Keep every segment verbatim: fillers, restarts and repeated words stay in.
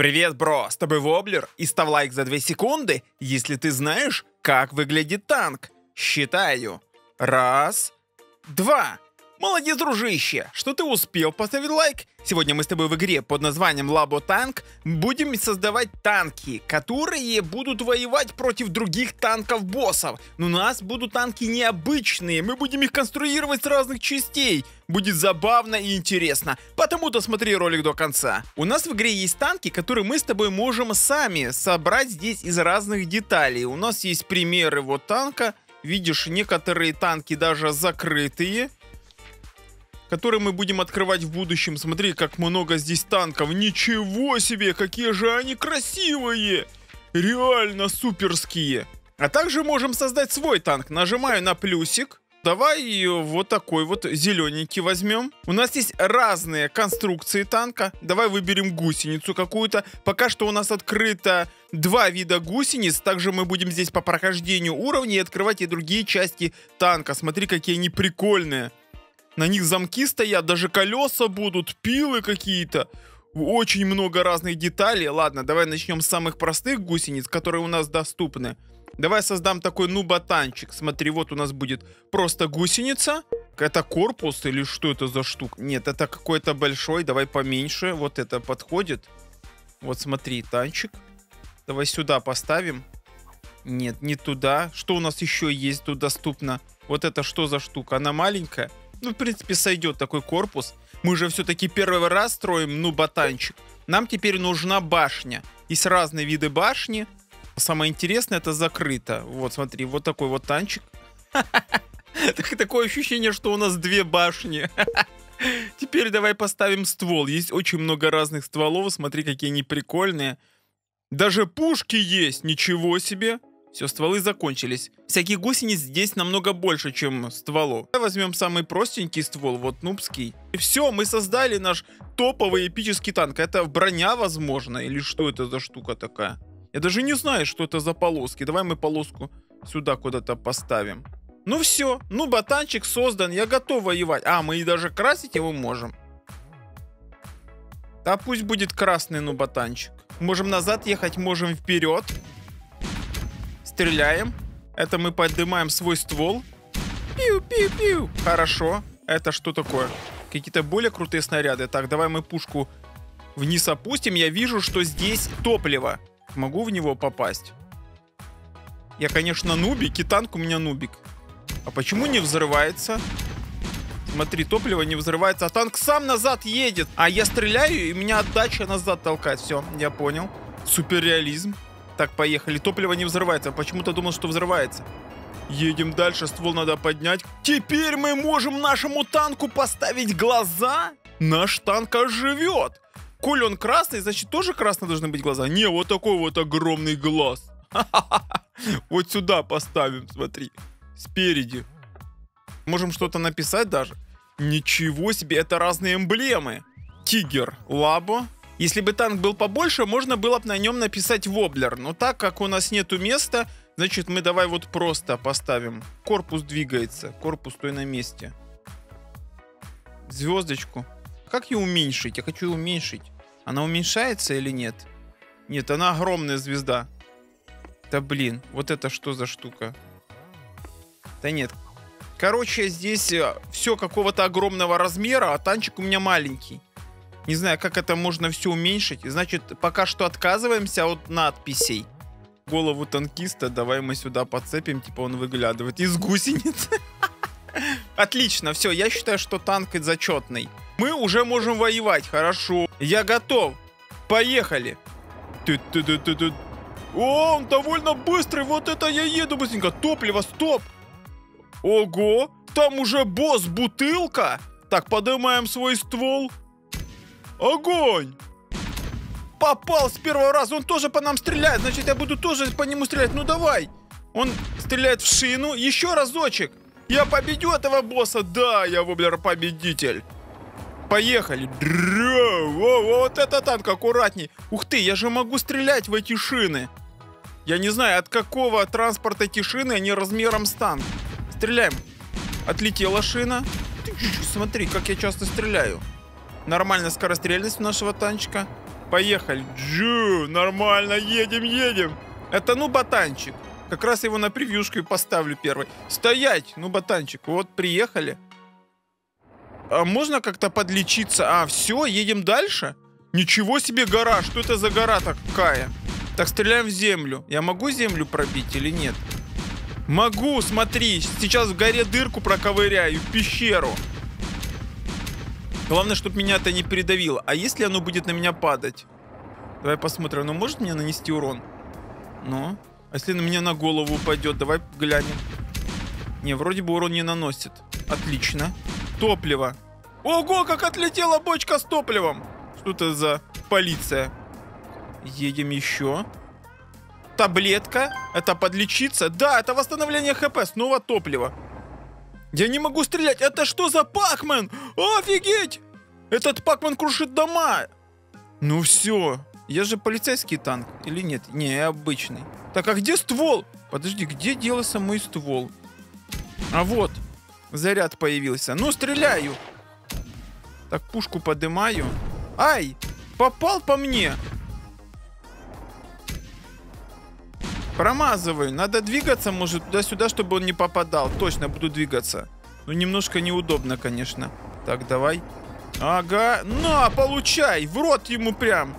Привет, бро, с тобой Воблер, и став лайк за две секунды, если ты знаешь, как выглядит танк. Считаю. Раз, два. Молодец, дружище, что ты успел поставить лайк. Сегодня мы с тобой в игре под названием Labo Tank будем создавать танки, которые будут воевать против других танков-боссов. Но у нас будут танки необычные, мы будем их конструировать с разных частей. Будет забавно и интересно, потому досмотри ролик до конца. У нас в игре есть танки, которые мы с тобой можем сами собрать здесь из разных деталей. У нас есть примеры вот танка, видишь, некоторые танки даже закрытые, которые мы будем открывать в будущем. Смотри, как много здесь танков. Ничего себе, какие же они красивые. Реально суперские. А также можем создать свой танк. Нажимаю на плюсик. Давай вот такой вот зелененький возьмем. У нас есть разные конструкции танка. Давай выберем гусеницу какую-то. Пока что у нас открыто два вида гусениц. Также мы будем здесь по прохождению уровней открывать и другие части танка. Смотри, какие они прикольные. На них замки стоят, даже колеса будут, пилы какие-то. Очень много разных деталей. Ладно, давай начнем с самых простых гусениц, которые у нас доступны. Давай создам такой нуботанчик. Смотри, вот у нас будет просто гусеница. Это корпус или что это за штука? Нет, это какой-то большой. Давай поменьше. Вот это подходит. Вот смотри, танчик. Давай сюда поставим. Нет, не туда. Что у нас еще есть тут доступно? Вот это что за штука? Она маленькая. Ну, в принципе, сойдет такой корпус. Мы же все-таки первый раз строим, ну, ботанчик. Нам теперь нужна башня. Есть разные виды башни. Самое интересное, это закрыто. Вот, смотри, вот такой вот танчик. Такое ощущение, что у нас две башни. Теперь давай поставим ствол. Есть очень много разных стволов. Смотри, какие они прикольные. Даже пушки есть. Ничего себе. Все, стволы закончились. Всяких гусениц здесь намного больше, чем стволов. Давай возьмем самый простенький ствол, вот нубский. И все, мы создали наш топовый эпический танк. Это броня, возможно, или что это за штука такая? Я даже не знаю, что это за полоски. Давай мы полоску сюда куда-то поставим. Ну все, ну ботанчик создан, я готов воевать. А, мы и даже красить его можем. Да пусть будет красный нуботанчик. Можем назад ехать, можем вперед. Стреляем. Это мы поднимаем свой ствол. Пиу-пиу-пиу. Хорошо. Это что такое? Какие-то более крутые снаряды. Так, давай мы пушку вниз опустим. Я вижу, что здесь топливо. Могу в него попасть? Я, конечно, нубик, и танк у меня нубик. А почему не взрывается? Смотри, топливо не взрывается, а танк сам назад едет. А я стреляю, и меня отдача назад толкает. Все, я понял. Суперреализм. Так, поехали. Топливо не взрывается. Почему-то думал, что взрывается. Едем дальше. Ствол надо поднять. Теперь мы можем нашему танку поставить глаза. Наш танк оживет. Коль он красный, значит тоже красные должны быть глаза. Не, вот такой вот огромный глаз. Вот сюда поставим, смотри. Спереди. Можем что-то написать даже. Ничего себе, это разные эмблемы. Тигр, Лабо. Если бы танк был побольше, можно было бы на нем написать Воблер. Но так как у нас нету места, значит мы давай вот просто поставим. Корпус двигается. Корпус стой на месте. Звездочку. Как ее уменьшить? Я хочу ее уменьшить. Она уменьшается или нет? Нет, она огромная звезда. Да блин, вот это что за штука? Да нет. Короче, здесь все какого-то огромного размера, а танчик у меня маленький. Не знаю, как это можно все уменьшить. Значит, пока что отказываемся от надписей. Голову танкиста давай мы сюда подцепим. Типа он выглядывает из гусениц. Отлично, все, я считаю, что танк зачетный. Мы уже можем воевать, хорошо. Я готов. Поехали. О, он довольно быстрый. Вот это я еду быстренько. Топливо, стоп. Ого, там уже босс, бутылка. Так, поднимаем свой ствол. Огонь! Попал с первого раза. Он тоже по нам стреляет. Значит, я буду тоже по нему стрелять. Ну, давай. Он стреляет в шину. Еще разочек. Я победю этого босса. Да, я Воблер победитель. Поехали. Вот это танк, аккуратней. Ух ты, я же могу стрелять в эти шины. Я не знаю, от какого транспорта эти шины, они размером с танк. Стреляем. Отлетела шина. Смотри, как я часто стреляю. Нормальная скорострельность у нашего танчика. Поехали. Джу, нормально, едем, едем. Это ну ботанчик. Как раз его на превьюшку и поставлю первый. Стоять, ну ботанчик. Вот, приехали. А можно как-то подлечиться? А, все, едем дальше? Ничего себе гора. Что это за гора такая? Так, стреляем в землю. Я могу землю пробить или нет? Могу, смотри. Сейчас в горе дырку проковыряю, в пещеру. Главное, чтобы меня это не передавило. А если оно будет на меня падать? Давай посмотрим. Оно может мне нанести урон? Ну? А если на меня на голову упадет? Давай глянем. Не, вроде бы урон не наносит. Отлично. Топливо. Ого, как отлетела бочка с топливом. Что это за полиция? Едем еще. Таблетка. Это подлечиться. Да, это восстановление хп. Снова топливо. Я не могу стрелять. Это что за Пакмен? Офигеть! Этот Пакмен крушит дома. Ну все. Я же полицейский танк. Или нет? Не, я обычный. Так, а где ствол? Подожди, где делался мой ствол? А вот. Заряд появился. Ну, стреляю. Так, пушку поднимаю. Ай! Попал по мне. Промазываю. Надо двигаться, может, туда-сюда, чтобы он не попадал. Точно, буду двигаться. Ну, немножко неудобно, конечно. Так, давай. Ага. На, получай. В рот ему прям.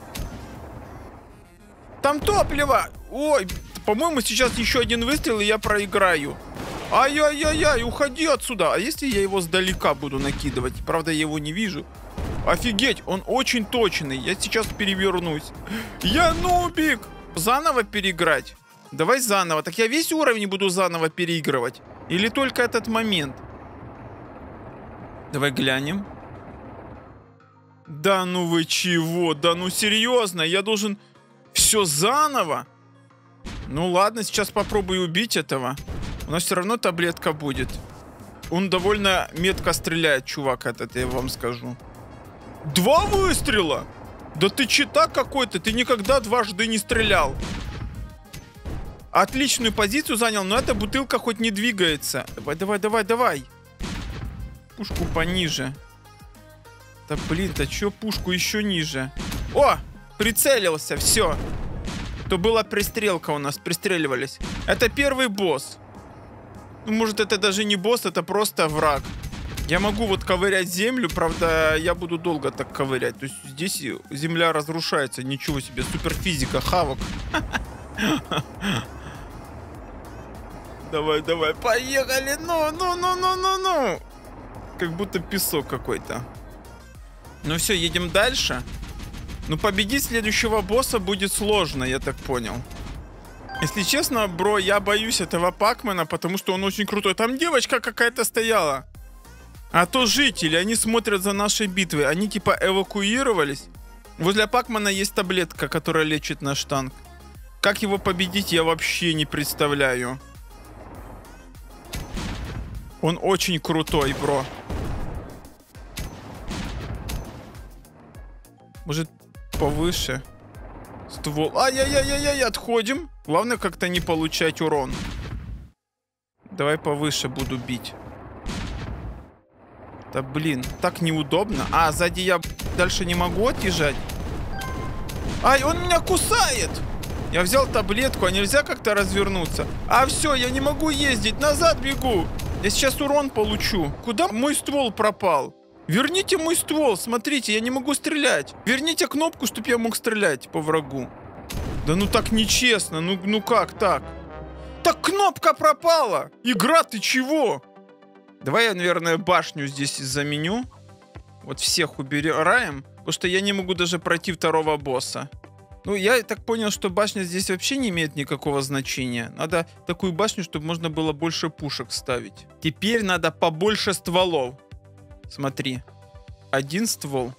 Там топливо. Ой, по-моему, сейчас еще один выстрел, и я проиграю. Ай-яй-яй-яй, уходи отсюда. А если я его сдалека буду накидывать? Правда, я его не вижу. Офигеть, он очень точный. Я сейчас перевернусь. Я нубик. Заново переиграть? Давай заново. Так я весь уровень буду заново переигрывать? Или только этот момент? Давай глянем. Да ну вы чего? Да ну серьезно? Я должен все заново? Ну ладно, сейчас попробую убить этого. У нас все равно таблетка будет. Он довольно метко стреляет, чувак этот, я вам скажу. Два выстрела? Да ты читак какой-то, ты никогда дважды не стрелял. Отличную позицию занял, но эта бутылка хоть не двигается. Давай, давай, давай, давай. Пушку пониже. Да блин, да чё пушку еще ниже? О, прицелился, все. То была пристрелка у нас, пристреливались. Это первый босс. Ну, может, это даже не босс, это просто враг. Я могу вот ковырять землю, правда, я буду долго так ковырять. То есть здесь земля разрушается, ничего себе, суперфизика, хавок. Давай, давай, поехали, ну, ну, ну, ну, ну, ну. Как будто песок какой-то. Ну все, едем дальше. Ну, победить следующего босса будет сложно, я так понял. Если честно, бро, я боюсь этого Пакмена, потому что он очень крутой. Там девочка какая-то стояла. А то жители, они смотрят за нашей битвой. Они типа эвакуировались. Возле Пакмена есть таблетка, которая лечит наш танк. Как его победить, я вообще не представляю. Он очень крутой, бро. Может, повыше? Ствол. Ай-яй-яй-яй-яй, отходим. Главное, как-то не получать урон. Давай повыше буду бить. Да блин, так неудобно. А, сзади я дальше не могу отъезжать. Ай, он меня кусает. Я взял таблетку, а нельзя как-то развернуться? А все, я не могу ездить, назад бегу. Я сейчас урон получу. Куда мой ствол пропал? Верните мой ствол, смотрите, я не могу стрелять. Верните кнопку, чтобы я мог стрелять по врагу. Да ну так нечестно, ну, ну как так? Так кнопка пропала! Игра, ты чего? Давай я, наверное, башню здесь заменю. Вот всех убираем, потому что я не могу даже пройти второго босса. Ну, я так понял, что башня здесь вообще не имеет никакого значения. Надо такую башню, чтобы можно было больше пушек ставить. Теперь надо побольше стволов. Смотри. Один ствол.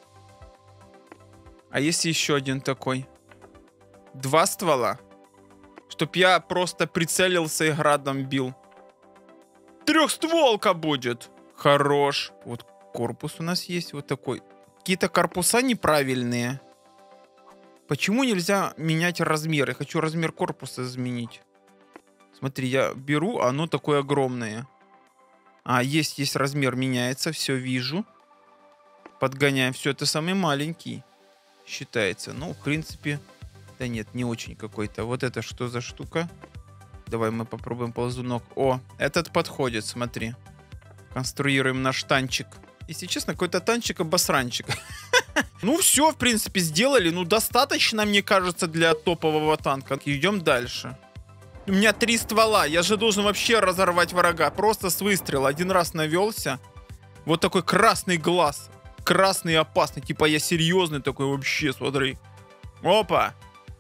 А если еще один такой? Два ствола. Чтоб я просто прицелился и градом бил. Трехстволка будет. Хорош. Вот корпус у нас есть вот такой. Какие-то корпуса неправильные. Почему нельзя менять размер? Я хочу размер корпуса изменить. Смотри, я беру, а оно такое огромное. А, есть, есть размер, меняется, все вижу. Подгоняем. Все, это самый маленький. считается. Ну, в принципе, да нет, не очень какой-то. Вот это что за штука? Давай мы попробуем ползунок. О, этот подходит, смотри. Конструируем наш танчик. Если честно, какой-то танчик-обосранчик. Ну, все, в принципе, сделали. Ну, достаточно, мне кажется, для топового танка. Идем дальше. У меня три ствола. Я же должен вообще разорвать врага. Просто с выстрела. Один раз навелся. Вот такой красный глаз. Красный и опасный. Типа я серьезный такой вообще, смотри. Опа.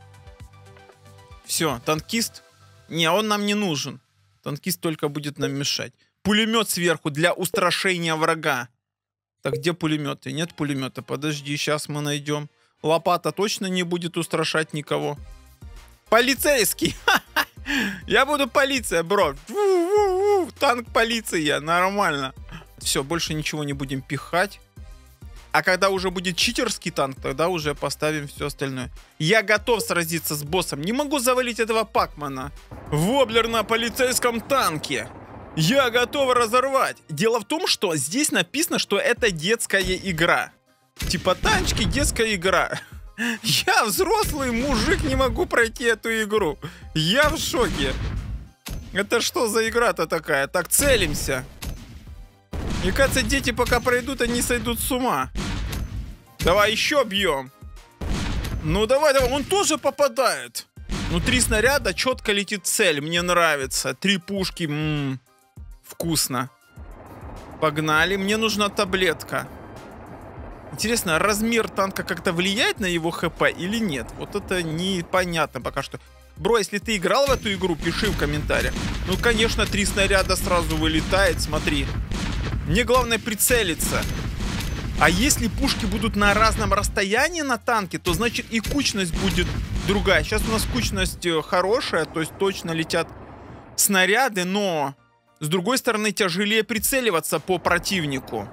Все, танкист. Не, он нам не нужен. Танкист только будет нам мешать. Пулемет сверху для устрашения врага. Так, где пулеметы? Нет пулемета. Подожди, сейчас мы найдем. Лопата точно не будет устрашать никого. Полицейский! Я буду полиция, бро. Танк полиция, нормально. Все, больше ничего не будем пихать. А когда уже будет читерский танк, тогда уже поставим все остальное. Я готов сразиться с боссом. Не могу завалить этого Пакмана. Воблер на полицейском танке. Я готов разорвать. Дело в том, что здесь написано, что это детская игра. Типа танчики, детская игра. Я взрослый мужик, не могу пройти эту игру. Я в шоке. Это что за игра-то такая? Так, целимся. Мне кажется, дети пока пройдут, они сойдут с ума. Давай еще бьем. Ну давай, давай, он тоже попадает. Ну три снаряда, четко летит цель, мне нравится. Три пушки, м-м, вкусно. Погнали, мне нужна таблетка. Интересно, размер танка как-то влияет на его хп или нет? Вот это непонятно пока что. Бро, если ты играл в эту игру, пиши в комментариях. Ну, конечно, три снаряда сразу вылетает, смотри. Мне главное прицелиться. А если пушки будут на разном расстоянии на танке, то значит и кучность будет другая. Сейчас у нас кучность хорошая, то есть точно летят снаряды, но с другой стороны тяжелее прицеливаться по противнику.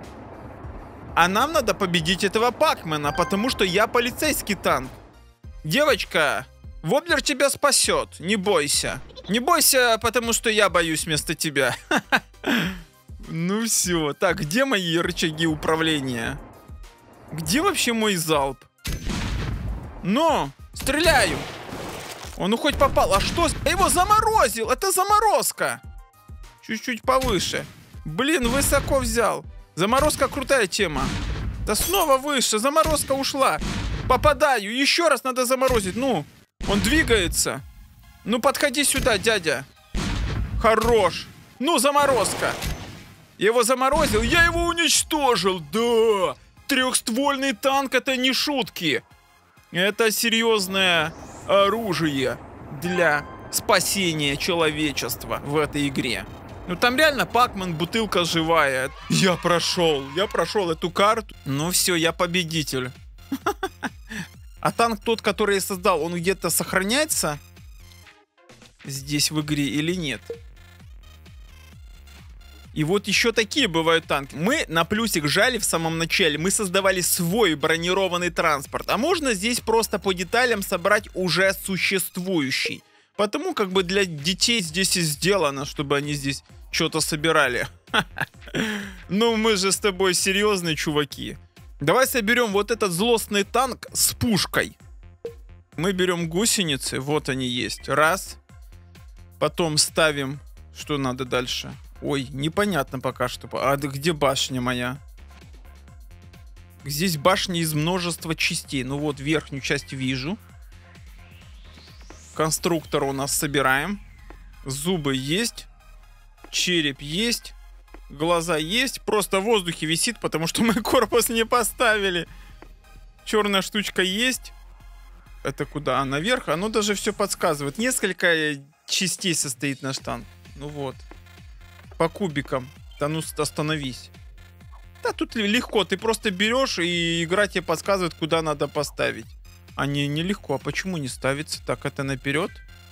А нам надо победить этого Пакмана, потому что я полицейский танк. Девочка, Воблер тебя спасет, не бойся. Не бойся, потому что я боюсь вместо тебя. Ну все. Так, где мои рычаги управления? Где вообще мой залп? Но, стреляю. Он ну хоть попал. А что? Я его заморозил. Это заморозка. Чуть-чуть повыше. Блин, высоко взял. Заморозка крутая тема. Да снова выше. Заморозка ушла. Попадаю. Еще раз надо заморозить. Ну, он двигается. Ну, подходи сюда, дядя. Хорош. Ну, заморозка. Я его заморозил. Я его уничтожил. Да. Трехствольный танк — это не шутки. Это серьезное оружие для спасения человечества в этой игре. Ну там реально Пакман, бутылка живая. Я прошел, я прошел эту карту. Ну все, я победитель. А танк тот, который я создал, он где-то сохраняется здесь в игре или нет? И вот еще такие бывают танки. Мы на плюсик жали в самом начале. Мы создавали свой бронированный транспорт. А можно здесь просто по деталям собрать уже существующий. Потому как бы для детей здесь и сделано, чтобы они здесь что-то собирали. Ну мы же с тобой серьезные чуваки. Давай соберем вот этот злостный танк с пушкой. Мы берем гусеницы. Вот они есть. Раз. Потом ставим... Что надо дальше? Ой, непонятно пока что. А где башня моя? Здесь башня из множества частей. Ну вот, верхнюю часть вижу. Конструктор у нас собираем. Зубы есть. Череп есть. Глаза есть. Просто в воздухе висит, потому что мы корпус не поставили. Черная штучка есть. Это куда? А, наверх? Оно даже все подсказывает. Несколько частей состоит наш танк. Ну вот. По кубикам. Да ну остановись. Да тут легко. Ты просто берешь, и игра тебе подсказывает, куда надо поставить. А не, нелегко. А почему не ставится? Так, это наперед.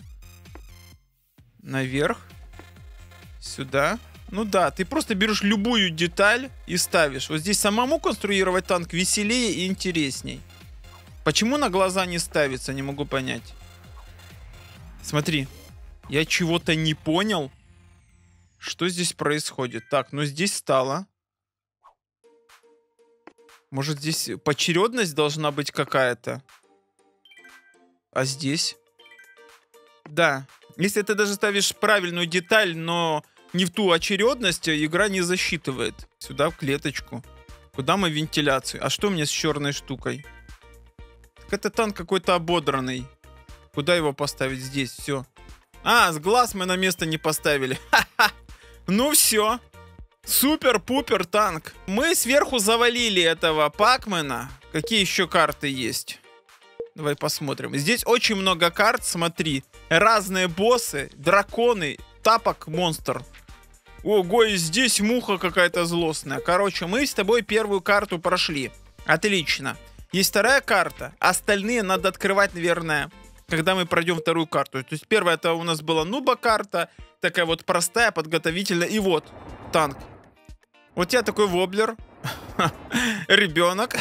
Наверх. Сюда. Ну да, ты просто берешь любую деталь и ставишь. Вот здесь самому конструировать танк веселее и интересней. Почему на глаза не ставится, не могу понять. Смотри. Я чего-то не понял. Что здесь происходит? Так, ну здесь стало. Может, здесь поочередность должна быть какая-то? А здесь? Да. Если ты даже ставишь правильную деталь, но не в ту очередность, игра не засчитывает. Сюда, в клеточку. Куда мы вентиляцию? А что мне с черной штукой? Так это танк какой-то ободранный. Куда его поставить? Здесь, все. А, с глаз мы на место не поставили. Ха-ха. Ну все. Супер-пупер танк. Мы сверху завалили этого Пакмена. Какие еще карты есть? Давай посмотрим. Здесь очень много карт, смотри. Разные боссы, драконы, тапок-монстр. Ого, и здесь муха какая-то злостная. Короче, мы с тобой первую карту прошли. Отлично. Есть вторая карта. Остальные надо открывать, наверное, когда мы пройдем вторую карту. То есть первая это у нас была нуба-карта. Такая вот простая, подготовительная. И вот, танк. Вот я такой воблер. Ребенок.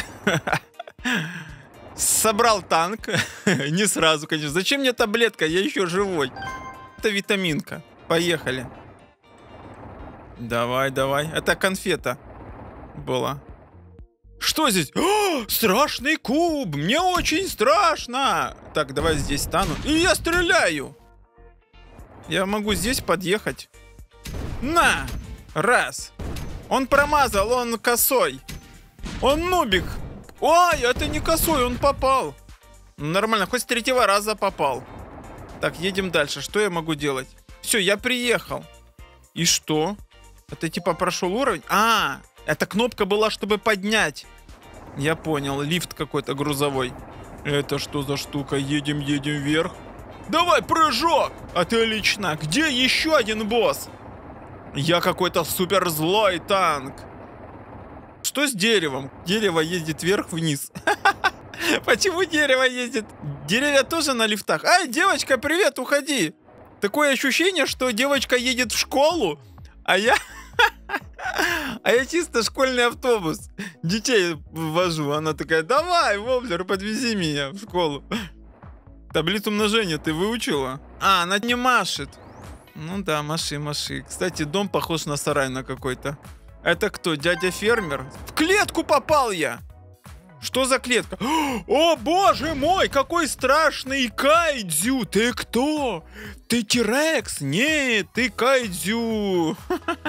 Собрал танк. Не сразу, конечно. Зачем мне таблетка? Я еще живой. Это витаминка. Поехали. Давай, давай. Это конфета была. Что здесь? О, страшный куб! Мне очень страшно! Так, давай здесь стану. И я стреляю! Я могу здесь подъехать. На! Раз. Он промазал, он косой. Он нубик. Ой, это не косой, он попал. Нормально, хоть с третьего раза попал. Так, едем дальше. Что я могу делать? Все, я приехал. И что? Это типа прошел уровень? А, эта кнопка была, чтобы поднять. Я понял, лифт какой-то грузовой. Это что за штука? Едем, едем вверх. Давай, прыжок! Отлично. Где еще один босс? Я какой-то супер злой танк. Что с деревом? Дерево ездит вверх-вниз. Почему дерево ездит? Деревья тоже на лифтах. Ай, девочка, привет, уходи. Такое ощущение, что девочка едет в школу, а я... А я чисто школьный автобус. Детей ввожу. Она такая, давай, воблер, подвези меня в школу. Таблицу умножения ты выучила? А, она не машет. Ну да, маши, маши. Кстати, дом похож на сарай на какой-то. Это кто, дядя фермер? В клетку попал я! Что за клетка? О, боже мой, какой страшный кайдзю! Ты кто? Ты Тирекс? Нет, ты кайдзю!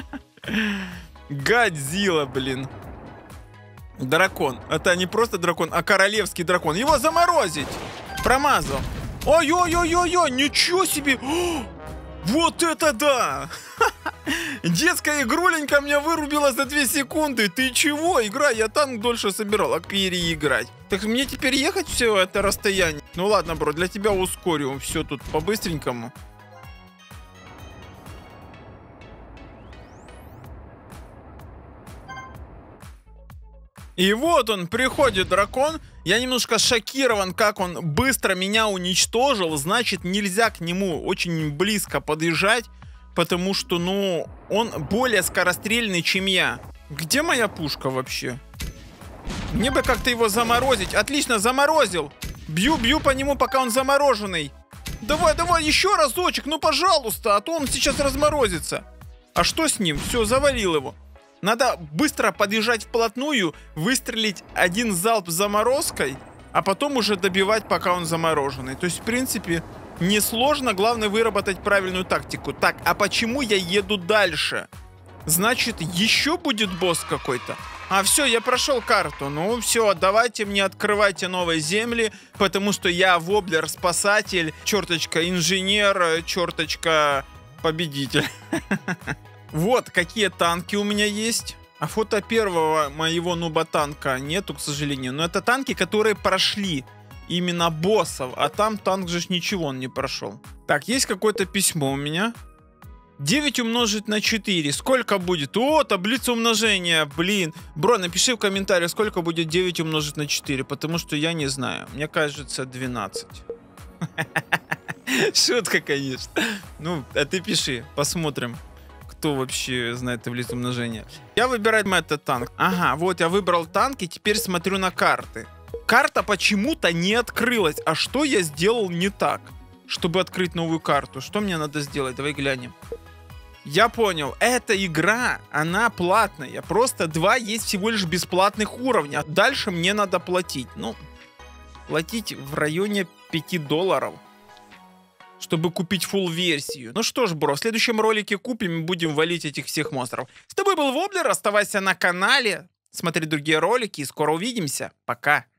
Годзилла, блин. Дракон. Это не просто дракон, а королевский дракон. Его заморозить! Промазал. Ой-ой-ой-ой-ой, ничего себе! Вот это да! Детская игруленька меня вырубила за две секунды. Ты чего? Игра, я танк дольше собирал, а переиграть. Так мне теперь ехать все это расстояние? Ну ладно, бро, для тебя ускорю. Все тут по-быстренькому. И вот он, приходит дракон. Я немножко шокирован, как он быстро меня уничтожил. Значит, нельзя к нему очень близко подъезжать, потому что, ну, он более скорострельный, чем я. Где моя пушка вообще? Мне бы как-то его заморозить. Отлично, заморозил. Бью-бью по нему, пока он замороженный. Давай, давай, еще разочек, ну, пожалуйста, а то он сейчас разморозится. А что с ним? Все, завалил его. Надо быстро подъезжать вплотную, выстрелить один залп заморозкой, а потом уже добивать, пока он замороженный. То есть, в принципе, несложно, главное выработать правильную тактику. Так, а почему я еду дальше? Значит, еще будет босс какой-то? А, все, я прошел карту. Ну, все, давайте мне открывайте новые земли, потому что я воблер-спасатель, черточка инженер, черточка победитель. Вот, какие танки у меня есть. А фото первого моего нуба-танка нету, к сожалению. Но это танки, которые прошли именно боссов. А там танк же ничего он не прошел. Так, есть какое-то письмо у меня. девять умножить на четыре. Сколько будет? О, таблица умножения. Блин. Бро, напиши в комментариях, сколько будет девять умножить на четыре. Потому что я не знаю. Мне кажется, двенадцать. Шутка, конечно. Ну, а ты пиши. Посмотрим. Кто вообще знает таблицу умножения? Я выбираю этот танк. Ага, вот я выбрал танк и теперь смотрю на карты. Карта почему-то не открылась. А что я сделал не так, чтобы открыть новую карту? Что мне надо сделать? Давай глянем. Я понял, эта игра, она платная. Просто два есть всего лишь бесплатных уровня. Дальше мне надо платить. Ну, платить в районе пяти долларов, чтобы купить full версию. Ну что ж, бро, в следующем ролике купим и будем валить этих всех монстров. С тобой был Воблер, оставайся на канале, смотри другие ролики и скоро увидимся. Пока.